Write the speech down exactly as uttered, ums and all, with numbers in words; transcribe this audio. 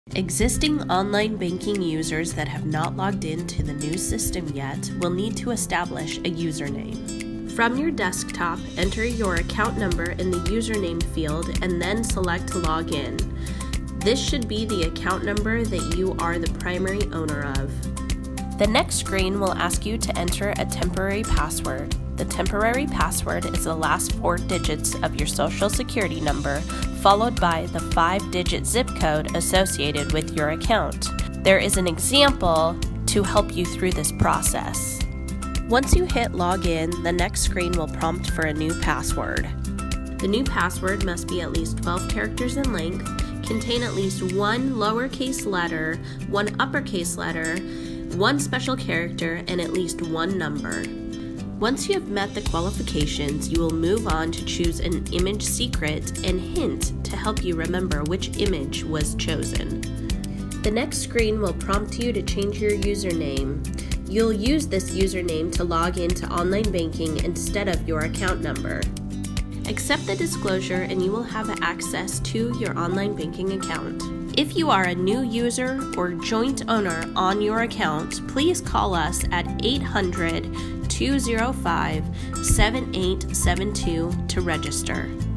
Existing online banking users that have not logged into the new system yet will need to establish a username. From your desktop, enter your account number in the username field and then select Login. This should be the account number that you are the primary owner of. The next screen will ask you to enter a temporary password. The temporary password is the last four digits of your social security number, followed by the five-digit zip code associated with your account. There is an example to help you through this process. Once you hit Login, the next screen will prompt for a new password. The new password must be at least twelve characters in length, contain at least one lowercase letter, one uppercase letter, one special character, and at least one number. Once you have met the qualifications, you will move on to choose an image secret and hint to help you remember which image was chosen. The next screen will prompt you to change your username. You'll use this username to log into online banking instead of your account number. Accept the disclosure and you will have access to your online banking account. If you are a new user or joint owner on your account, please call us at eight hundred, two oh five, seven eight seven two to register.